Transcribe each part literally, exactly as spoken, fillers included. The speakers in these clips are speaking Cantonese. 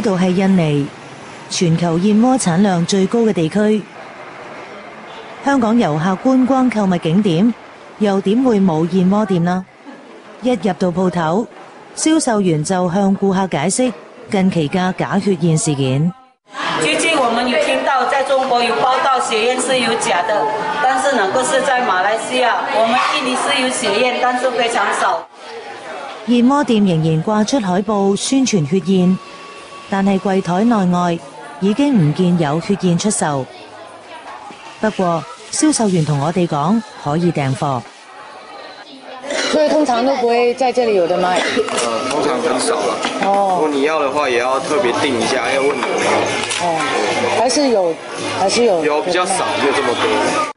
度係印尼，全球燕窩產量最高嘅地區。香港遊客觀光購物景點，又點會冇燕窩店呢？一入到鋪頭，銷售員就向顧客解釋近期嘅假血燕事件。 最近我們有聽到在中國有報道血燕是有假的，但是那個是在馬來西亞，我們印尼是有血燕，但是非常少。 燕窩店仍然掛出海報宣傳血燕，但係櫃台內外已經唔見有血燕出售。不過銷售員同我哋講可以訂貨， 所以通常都不會在這裡有得賣。 呃，通常很少了。 哦。 如果你要的話，也要特別訂一下，要問有沒有。 哦，還是有，還是有。 有比較少，沒有這麼多。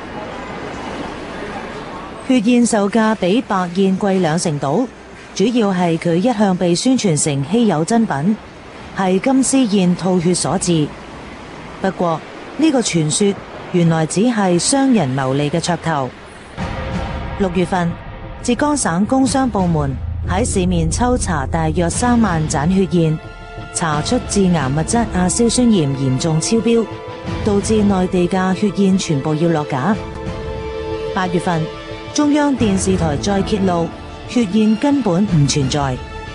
血燕售價比白燕貴兩成到，主要係佢一向被宣傳成稀有珍品，係金絲燕吐血所致。不過呢個傳說原來只係商人牟利嘅噱頭。六月份，浙江省工商部門喺市面抽查大約三萬盞血燕，查出致癌物質亞硝酸鹽嚴重超標，導致內地嘅血燕全部要落架。八月份，中央電視台再揭露血燕根本唔存在。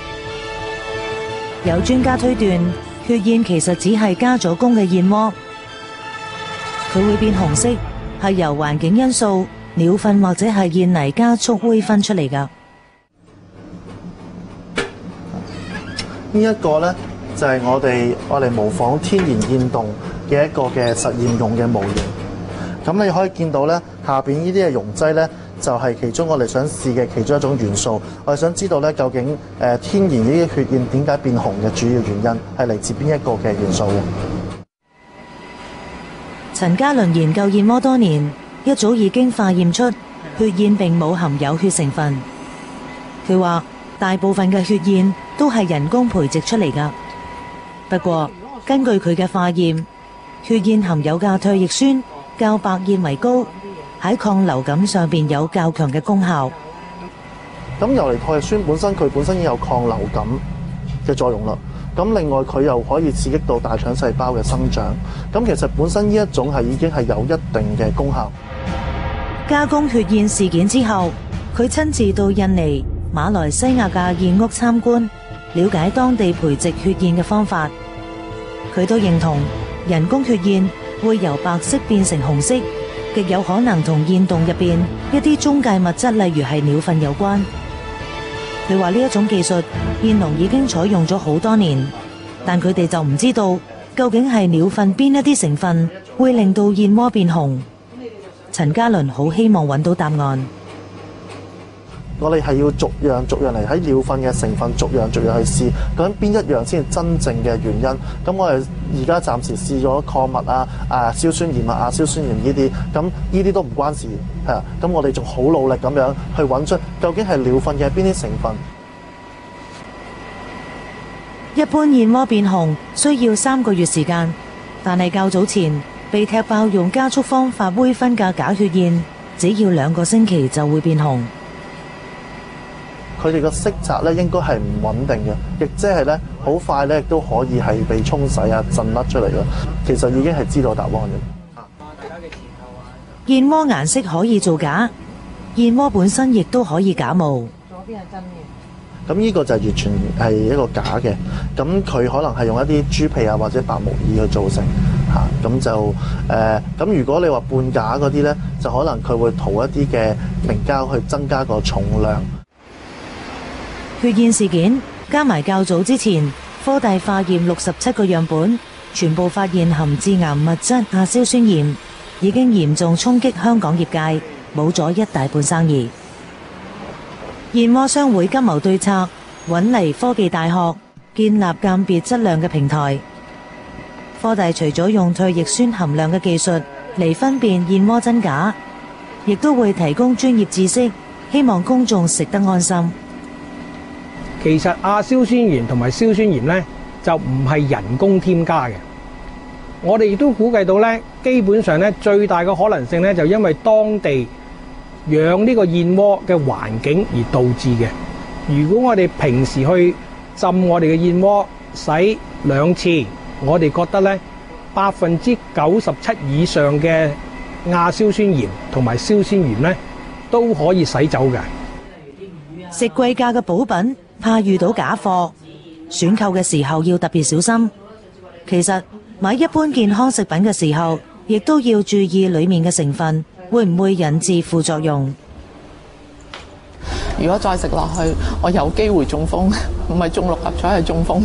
有專家推斷，血燕其實只係加咗工嘅燕窩。佢會變紅色，係由環境因素、鳥糞或者係燕泥加速煨分出嚟㗎。 呢一個呢，就係我哋我哋模仿天然燕洞嘅一個嘅實驗用嘅模型。咁你可以見到呢，下邊呢啲嘅溶劑呢，就係其中我哋想試嘅其中一種元素。我哋想知道呢，究竟誒天然呢啲血燕點解變紅嘅主要原因係嚟自邊一個嘅元素？ 陳家倫研究燕窩多年，一早已經化驗出血燕並冇含有血成分。佢話大部分嘅血燕都係人工培植出嚟㗎。不過根據佢嘅化驗，血燕含有嘅唾液酸較白燕為高，喺抗流感上邊有較強嘅功效。 咁游離唾液酸本身佢本身已經有抗流感嘅作用啦。咁另外佢又可以刺激到大腸細胞嘅生長，咁其實本身呢一種係已經係有一定嘅功效。 加工血燕事件之後，佢親自到印尼、馬來西亞嘅燕屋參觀，了解當地培植血燕嘅方法。佢都認同人工血燕會由白色變成紅色，極有可能同燕洞入邊一啲中介物質，例如係鳥糞有關。佢話呢一種技術，燕農已經採用咗好多年，但佢哋就唔知道究竟係鳥糞邊一啲成分會令到燕窩變紅。陳家倫好希望揾到答案。 我哋係要逐樣逐樣嚟喺鳥糞嘅成分逐樣逐樣去試，究竟邊一樣先係真正嘅原因？咁我哋而家暫時試咗礦物啊、啊硝酸鹽啊、亞硝酸鹽呢啲，咁呢啲都唔關事，係啊。咁我哋仲好努力咁樣去揾出究竟係鳥糞嘅邊啲成分。 一般燕窩變紅需要三個月時間，但係較早前被踢爆用加速方法煨分嘅假血燕，只要兩個星期就會變紅。 佢哋個色澤咧應該係唔穩定嘅，亦即係咧好快咧亦都可以係被沖洗啊、震甩出嚟咯。其實已經係知道答案嘅。 燕窩顏色可以造假，燕窩本身亦都可以假冒。 左邊係真嘅。 咁呢個就完全係一個假嘅，咁佢可能係用一啲豬皮啊或者白木耳去做成嚇，咁就誒咁、呃、如果你話半假嗰啲咧，就可能佢會塗一啲嘅明膠去增加個重量。 血燕事件加埋較早之前，科大化驗六十七個樣本，全部發現含致癌物質亞硝酸鹽，已經嚴重衝擊香港業界，冇咗一大半生意。燕窩商會急謀對策，搵嚟科技大學建立鑑別質量嘅平台。科大除咗用唾液酸含量嘅技術嚟分辨燕窩真假，亦都會提供專業知識，希望公眾食得安心。 其實亞硝酸鹽同埋硝酸鹽呢，就唔係人工添加嘅。我哋亦都估計到呢，基本上呢，最大嘅可能性呢，就因為當地養呢個燕窩嘅環境而導致嘅。如果我哋平時去浸我哋嘅燕窩， 洗兩次，我哋覺得呢百分之九十七以上嘅亞硝酸鹽同埋硝酸鹽呢都可以洗走嘅。 食貴價嘅補品，怕遇到假貨，選購嘅時候要特別小心。其實買一般健康食品嘅時候，亦都要注意裡面嘅成分會唔會引致副作用。 如果再食落去，我有機會中風，唔係中六合彩係中風。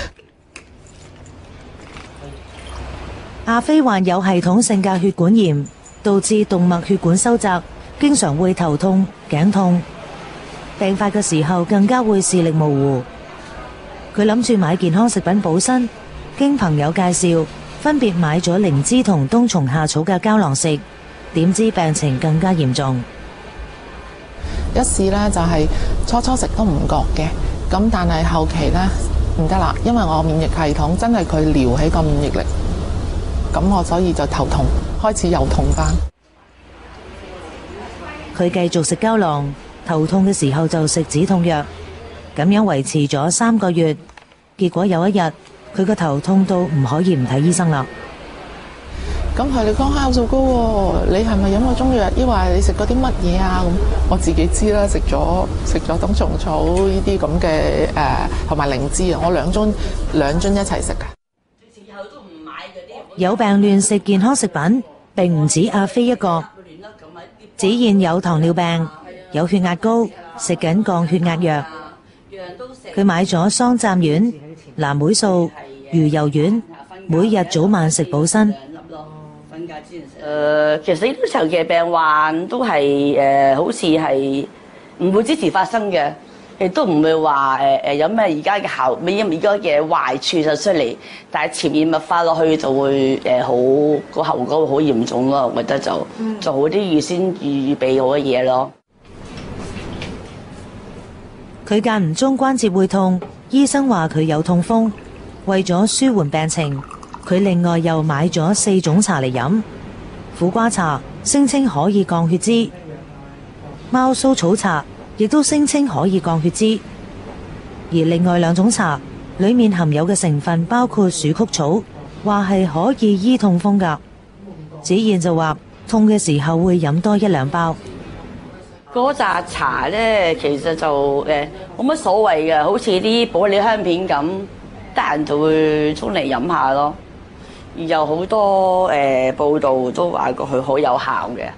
阿飛患有系統性嘅血管炎，導致動脈血管收窄，經常會頭痛、頸痛。病發嘅時候更加會視力模糊。佢諗住買健康食品補身，經朋友介紹，分別買咗靈芝同冬蟲夏草嘅膠囊食，點知病情更加嚴重。 一試呢，就係初初食都唔覺嘅，咁但係後期呢，唔得啦，因為我免疫系統真係佢撩起個免疫力，咁我所以就頭痛，開始又痛返。 佢繼續食膠囊，頭痛嘅時候就食止痛藥，咁樣維持咗三個月。結果有一日，佢個頭痛到唔可以唔睇醫生啦。 咁係你講酵素高喎，你係咪飲過中藥？抑或你食過啲乜嘢啊？咁我自己知啦，食咗食咗冬蟲草呢啲咁嘅誒，同埋靈芝啊，我兩樽兩樽一齊食噶。 有病亂食健康食品，並唔止阿飛一個。子燕有糖尿病，有血壓高，食緊降血壓藥。佢買咗桑贊丸、藍莓素、魚油丸，每日早晚食補身。 誒，其實呢啲長期病患都係誒，好似係唔會即時發生嘅，亦都唔會話誒誒有咩而家嘅效，咩而家嘅壞處就出嚟，但係潛移默化落去就會誒好個後果會好嚴重咯。我覺得就做好啲預先預備好嘅嘢咯。 佢間唔中關節會痛，醫生話佢有痛風，為咗舒緩病情，佢另外又買咗四種茶嚟飲。苦瓜茶聲稱可以降血脂，貓蘇草茶亦都聲稱可以降血脂，而另外兩種茶裡面含有嘅成分包括鼠曲草，話係可以醫痛風㗎。子燕就話痛嘅時候會飲多一兩包。 嗰扎茶咧，其實就誒冇乜所謂嘅，好似啲保利香片咁，得閒就會沖嚟飲下咯。而有好多誒、呃、報道都話過佢好有效嘅。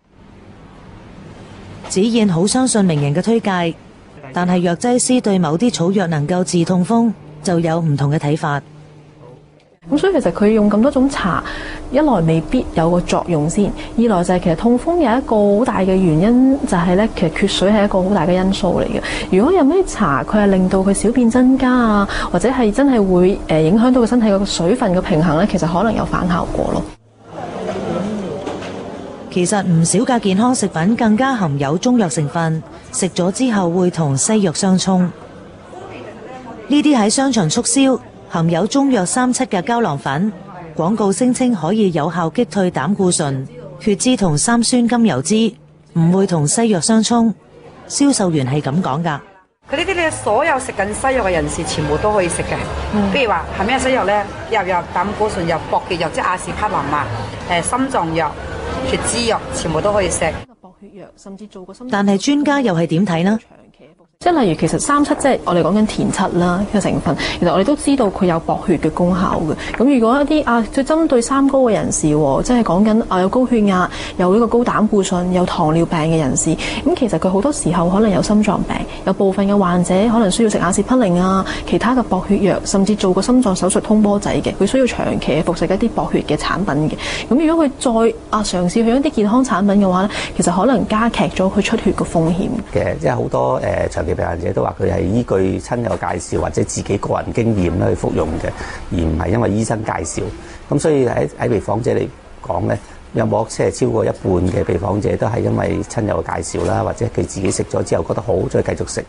子燕好相信名人嘅推介，但係藥劑師對某啲草藥能夠治痛風就有唔同嘅睇法。 咁所以其實佢用咁多種茶，一來未必有個作用先，二來就係其實痛風有一個好大嘅原因就係咧，其實缺水係一個好大嘅因素嚟嘅。如果有咩茶佢係令到佢小便增加啊，或者係真係會誒影響到佢身體個水分嘅平衡咧，其實可能有反效果咯。 其實唔少嘅健康食品更加含有中藥成分，食咗之後會同西藥相衝。呢啲喺商場促銷含有中藥三七嘅膠囊粉，廣告聲稱可以有效擊退膽固醇、血脂同三酸甘油脂，唔會同西藥相衝。銷售員係咁講㗎。 佢呢啲咧，所有食緊西藥嘅人士全部都可以食嘅。嗯、譬如話係咩西藥咧？又有膽固醇藥、薄血藥，即係阿士匹林啊，誒心臟藥、血脂藥，全部都可以食。 薄血藥甚至做個心， 但係專家又係點睇呢？ 即係例如，其實三七即係我哋講緊田七啦嘅成分，其實我哋都知道佢有薄血嘅功效嘅。咁如果一啲啊，最針對三高嘅人士，即係講緊啊有高血壓、有呢個高膽固醇、有糖尿病嘅人士，咁其實佢好多時候可能有心臟病，有部分嘅患者可能需要食阿司匹林啊、其他嘅薄血藥，甚至做個心臟手術通波仔嘅，佢需要長期服食一啲薄血嘅產品嘅。咁如果佢再啊嘗試去一啲健康產品嘅話咧，其實可能加劇咗佢出血嘅風險嘅。 即係好多誒、呃、長期病患者都話佢係依據親友介紹或者自己個人經驗咧去服用嘅，而唔係因為醫生介紹。咁所以喺喺被訪者嚟講咧，有冇即係超過一半嘅被訪者都係因為親友嘅介紹啦，或者佢自己食咗之後覺得好，再繼續食。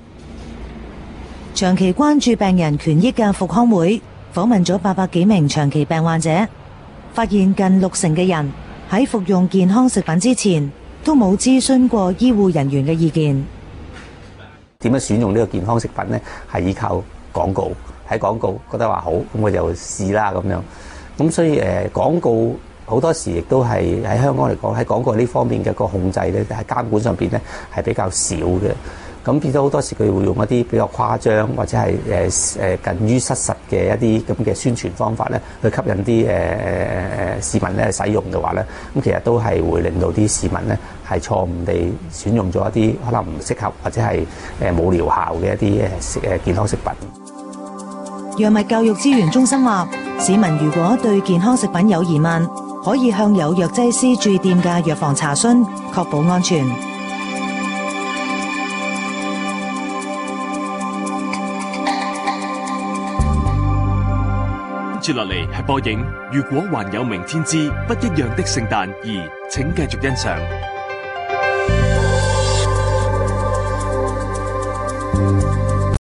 長期關注病人權益嘅復康會訪問咗八百幾名長期病患者，發現近六成嘅人喺服用健康食品之前都冇諮詢過醫護人員嘅意見。 點樣選用呢個健康食品呢？係依靠廣告， 睇廣告覺得話好，咁我就試啦咁樣。咁所以誒、呃、廣告好多時亦都係喺香港嚟講，喺廣告呢方面嘅個控制咧，喺監管上邊咧係比較少嘅。咁變咗好多時佢會用一啲比較誇張或者係誒誒近於失實嘅一啲咁嘅宣傳方法咧，去吸引啲誒誒誒市民咧使用嘅話咧，咁其實都係會令到啲市民咧係錯誤地選用咗一啲可能唔適合或者係誒冇療效嘅一啲誒誒健康食品。 藥物教育資源中心話，市民如果對健康食品有疑問，可以向有藥劑師駐店嘅藥房查詢，確保安全。 接落嚟係播映《如果還有明天之不一樣的聖誕二》，請繼續欣賞。